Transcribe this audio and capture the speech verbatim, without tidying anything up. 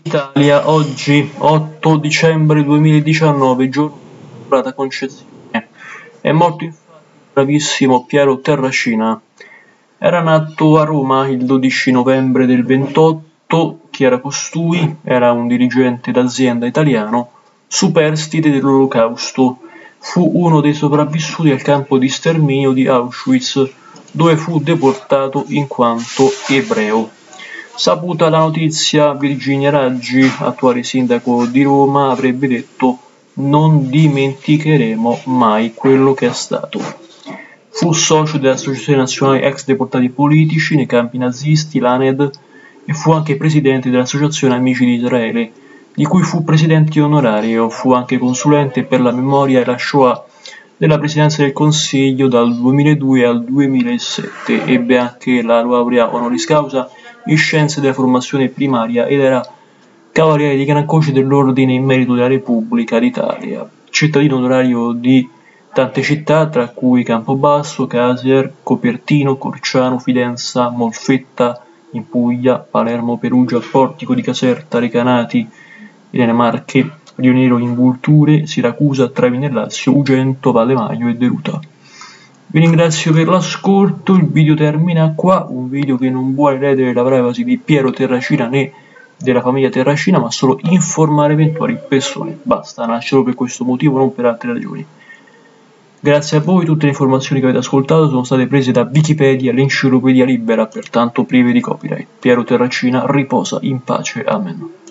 Italia, oggi otto dicembre duemiladiciannove, giorno della Concezione. È morto infatti il bravissimo Piero Terracina. Era nato a Roma il dodici novembre del ventotto. Chi era costui? Era un dirigente d'azienda italiano, superstite dell'Olocausto. Fu uno dei sopravvissuti al campo di sterminio di Auschwitz, dove fu deportato in quanto ebreo. Saputa la notizia, Virginia Raggi, attuale sindaco di Roma, avrebbe detto: non dimenticheremo mai quello che è stato. Fu socio dell'Associazione Nazionale Ex Deportati Politici nei campi nazisti, l'A N E D, e fu anche presidente dell'Associazione Amici di Israele, di cui fu presidente onorario. Fu anche consulente per la memoria e la Shoah della Presidenza del Consiglio dal duemiladue al duemilasette. Ebbe anche la laurea honoris causa in Scienze della Formazione Primaria ed era Cavaliere di Gran Croce dell'Ordine in Merito della Repubblica d'Italia. Cittadino onorario di tante città, tra cui Campobasso, Caser, Copertino, Corciano, Fidenza, Molfetta in Puglia, Palermo, Perugia, Portico di Caserta, Recanati in Marche, Rio Nero in Vulture, Siracusa, Trevi nel Lazio, Ugento, Valle Maio e Deruta. Vi ringrazio per l'ascolto, il video termina qua, un video che non vuole ledere la privacy di Piero Terracina né della famiglia Terracina, ma solo informare eventuali persone. Basta, nascerò per questo motivo, non per altre ragioni. Grazie a voi, tutte le informazioni che avete ascoltato sono state prese da Wikipedia, l'enciclopedia libera, pertanto prive di copyright. Piero Terracina riposa in pace. Amen.